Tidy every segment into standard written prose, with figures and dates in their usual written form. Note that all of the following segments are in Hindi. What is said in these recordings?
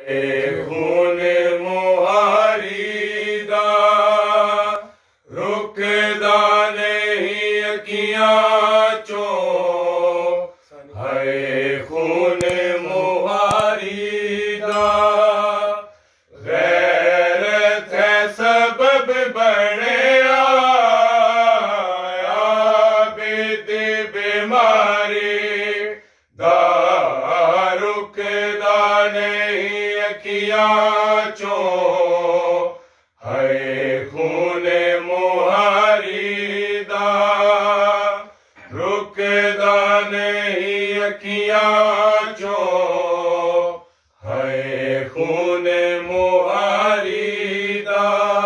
खून मुहारी दा रुकदा नहीं अखियां चों, हाय खून मुहारी दा गैरत है सबब बनिया आबिद बीमारी दा रुकदा नहीं अखियां चों, हाय खून मुहारी दा रुकदा नहीं अखियां चों, हाय खून मुहारी दा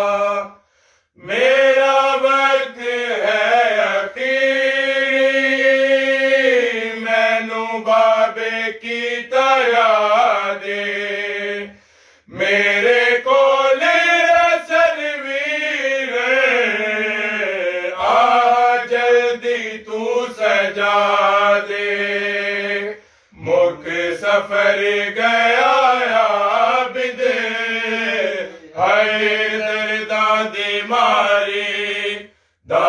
मेरा वक्त है अखीरी मैनू बाबे की दया दे मेरे कोले सरवीर आ जल्दी तू सजा दे मुख सफर गया आबिद हाय दर्दा दी मारी दा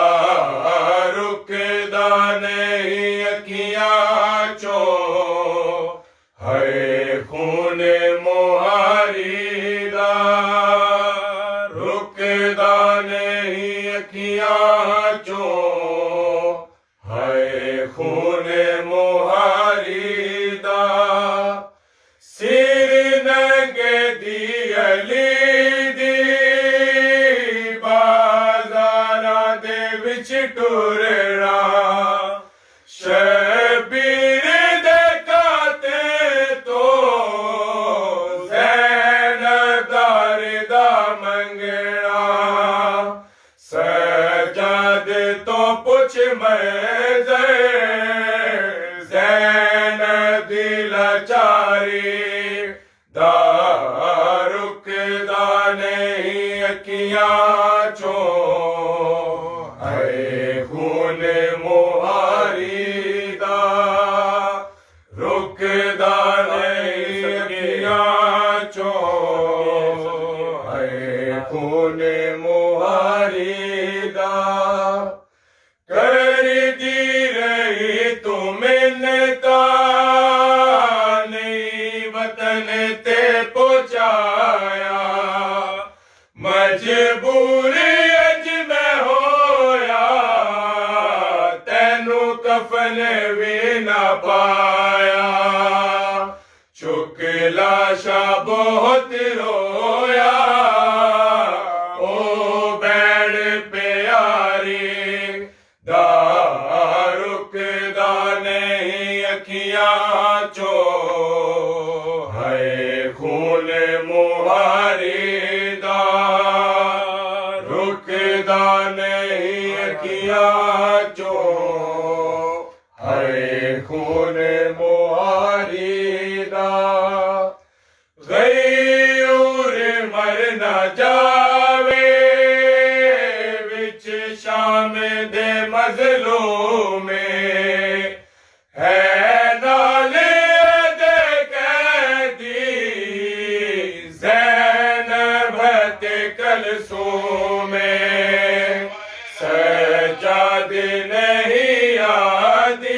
रुकदा नहीं अखियां चों, हाय खून मुहारी दा रुकदा नहीं अखियां चों, हाय खून मुहारी दा सिर नंगे दी अली दी बाजारां दे विच टुरना शबीर दे काते तो ज़ैनदार दा मंगना सजाद तो पुछ मैं ज़ैनब दी लाचारी दा रुकदा नहीं अखियां चों, हाय खून मुहारी दा रुकदा नहीं अखियां चों, हाय खून मुहारी दा कर दी रही तू मिन्नता नहीं वतन ते पहुंचाया मजबूरी अज मैं होया तैनू कफन भी ना पाया चुक लाशा बहुत रोया ओ बैण प्यारी दा रुकदा नहीं अखियां चों, हाय खून मुहारी दा रुकदा नहीं अखियां चों, हाय खून मुहारी दा गयूर मर न जावे विच शाम दे मजलूम में है नाले दे कैदी ज़ैनब ते कलसूम में सजाद नहीं आदी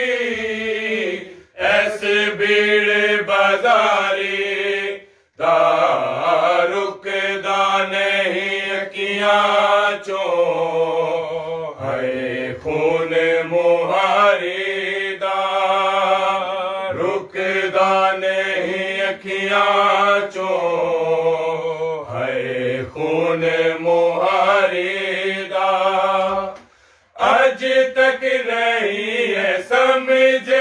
ऐस भीड़ बाजारी दा रुकदा नहीं अखियां चों, हाय खून मुहारी दा रुकदा नहीं अखियां चों, हाय खून मुहारी दा अज तक नहीं है समझे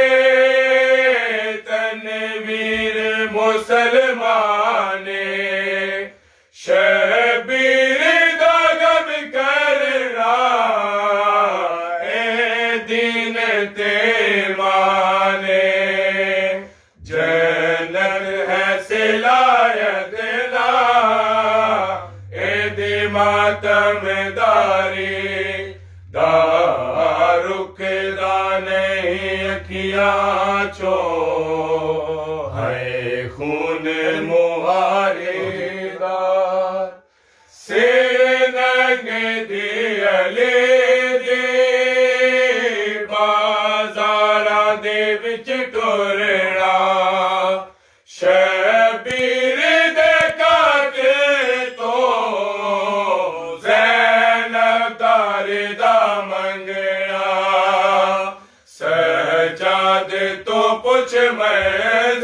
तनवीर मुसलमाने शबीर दा गम करना ए दीन ते माने जन्नत है सिलायत ना ए दी मातमदारी दा रुकदा नहीं अखियां चों, हाय खून मुहारी ਵਾਲੇ ਦੇ ਬਾਜ਼ਾਰਾਂ ਦੇ ਵਿੱਚ ਟੁਰਨਾ ਸ਼ਬੀਰ ਦੇ ਕਾਕੇ ਤੋਂ ਜ਼ੈਨਬ ਦਾ ਮੰਗਣਾ ਸਜਾਦ ਤੋਂ ਪੁੱਛ ਮੈਂ